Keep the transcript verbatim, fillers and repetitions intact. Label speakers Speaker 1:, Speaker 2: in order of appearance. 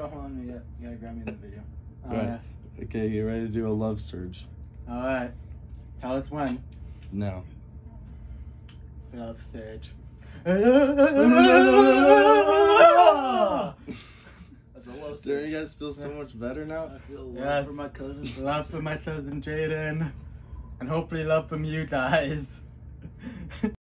Speaker 1: Oh, hold on, you gotta, you gotta grab me in the video. Oh,
Speaker 2: Right.
Speaker 1: yeah.
Speaker 2: Okay, you ready to do a love surge?
Speaker 1: All right. Tell us when.
Speaker 2: No.
Speaker 1: Love surge.
Speaker 3: That's a low
Speaker 2: Do
Speaker 3: surge.
Speaker 2: you guys feel so much better now?
Speaker 3: I feel love
Speaker 1: Yes.
Speaker 3: for my cousin.
Speaker 1: Love for my cousin Jaden. And hopefully love from you guys.